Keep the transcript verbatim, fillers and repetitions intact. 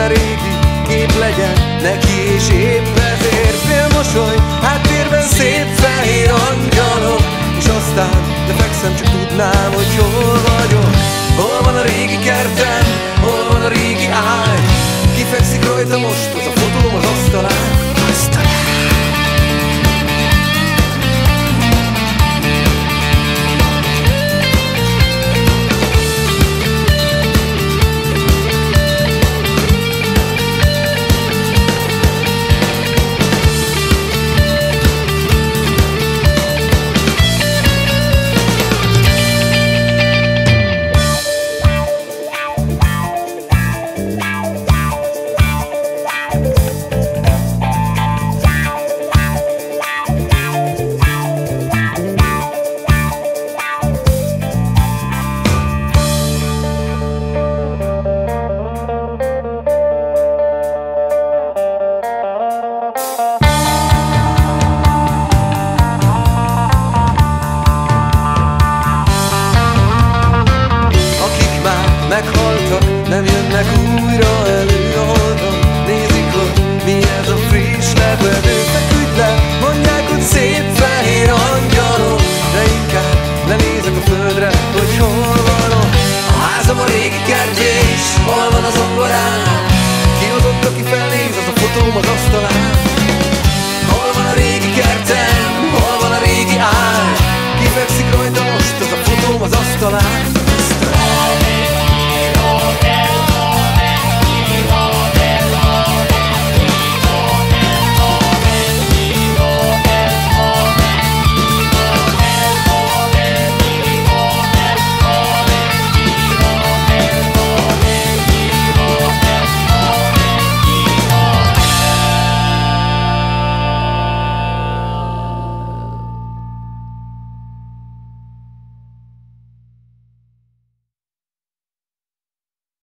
minden régi kép legyen neki, és épp ezért félmosoly háttérben szép fehér angyalok. És aztán lefekszem, csak tudnám, hogy hol vagyok. Hol van a régi kertem, hol van a régi ágy? Kifekszik rajta most az a fotóm az asztalán. Aztalán. Meghaltak, nem jönnek újra.